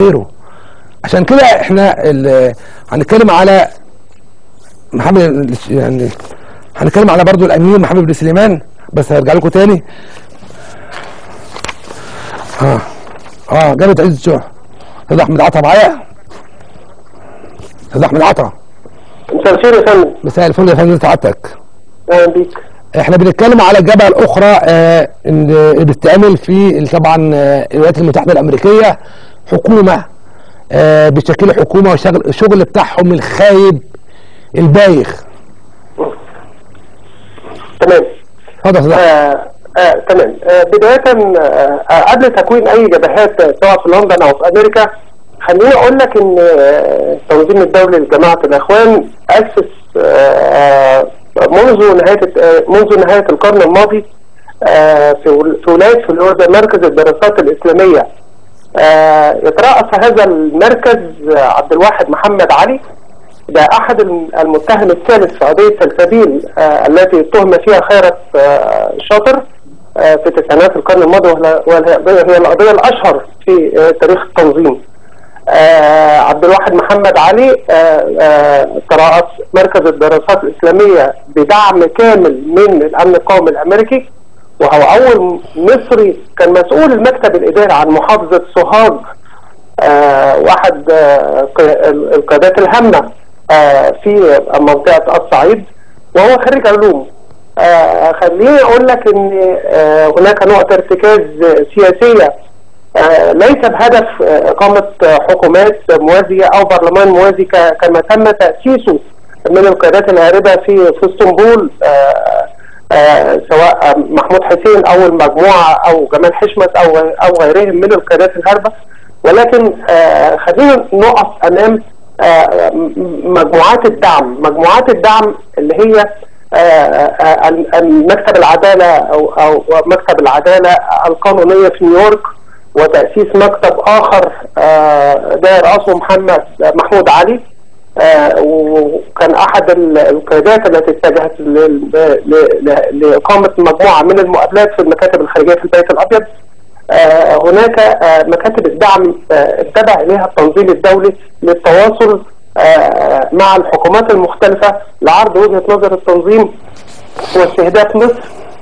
غيره. عشان كده احنا هنتكلم على محمد، يعني هنتكلم على برضو الامير محمد بن سليمان، بس هرجع لكم تاني. جابت عز الشوح. استاذ احمد عطا معايا؟ استاذ احمد عطا، مساء الخير يا فندم. مساء الفل يا فندم، سعادتك. اهلا بيك. احنا بنتكلم على الجبهه الاخرى اللي بتتعمل في طبعا الولايات المتحده الامريكيه، حكومه بتشكل حكومه، والشغل بتاعهم الخايب البايخ. تمام. اتفضل يا تمام. بدايه قبل تكوين اي جبهات سواء في لندن او في امريكا، خليني اقول لك ان التنظيم الدولي لجماعه الاخوان اسس منذ نهايه القرن الماضي في ولايه فلوريدا مركز الدراسات الاسلاميه. يترأس هذا المركز عبد الواحد محمد علي، ده احد المتهم الثالث في قضيه سلسبيل التي اتهم فيها خيرت شاطر في تسعينات القرن الماضي، وهي القضيه الاشهر في تاريخ التنظيم. عبد الواحد محمد علي ترأس مركز الدراسات الاسلاميه بدعم كامل من الامن القومي الامريكي، وهو اول مصري كان مسؤول المكتب الاداري عن محافظه سوهاج، واحد القيادات الهامه في منطقه الصعيد، وهو خريج علوم. خليني اقول لك ان هناك نقطه ارتكاز سياسيه ليس بهدف اقامه حكومات موازيه او برلمان موازي كما تم تاسيسه من القيادات الهاربه في اسطنبول، سواء محمود حسين او المجموعه او جمال حشمت او غيرهم من القيادات الهاربه. ولكن خلينا نقف امام مجموعات الدعم اللي هي مكتب العداله او مكتب العداله القانونيه في نيويورك، وتاسيس مكتب اخر ده رأسه محمود علي، وكان احد القيادات التي اتجهت لاقامه مجموعه من المقابلات في المكاتب الخارجيه في البيت الابيض. هناك مكاتب الدعم اتبع اليها التنظيم الدولي للتواصل مع الحكومات المختلفه لعرض وجهه نظر التنظيم واستهداف مصر،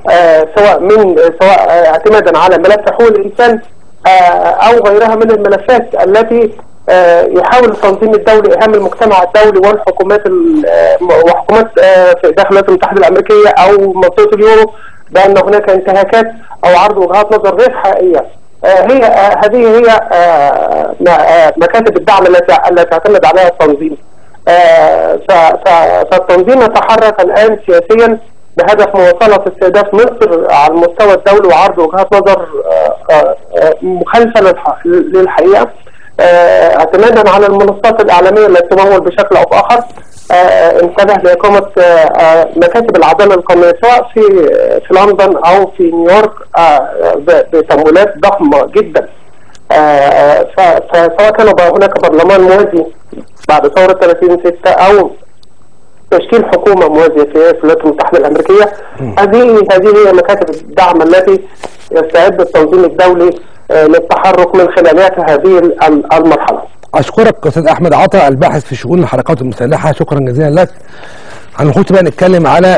سواء اعتمادا على ملف حقوق الانسان او غيرها من الملفات التي يحاول التنظيم الدولي ايهام المجتمع الدولي وحكومات في داخل الولايات المتحده الامريكيه او منطقه اليورو بان هناك انتهاكات او عرض وجهات نظر غير حقيقيه. هذه هي مكاتب الدعم التي اعتمد عليها التنظيم. فالتنظيم يتحرك الان سياسيا بهدف مواصله استهداف مصر على المستوى الدولي وعرض وجهات نظر مخالفه للحقيقه، اعتمادا على المنصات الاعلاميه التي تمول بشكل او باخر. انتبه لاقامه مكاتب العداله القانونيه سواء في لندن او في نيويورك بتمويلات ضخمه جدا. فسواء كان هناك برلمان موازي بعد ثوره 30/6 او تشكيل حكومه موازيه في الولايات المتحده الامريكيه، هذه هي مكاتب الدعم التي يستعد التنظيم الدولي للتحرك من خلالها هذه المرحله. اشكرك استاذ احمد عطا، الباحث في شؤون الحركات المسلحه، شكرا جزيلا لك. هنخش بقى نتكلم على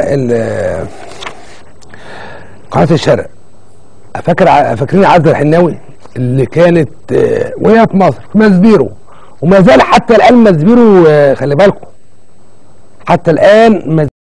قناه الشرق. فاكرين عزة الحناوي اللي كانت وهي في مصر في ماسبيرو، وما زال حتى الان ماسبيرو، خلي بالكم حتى الان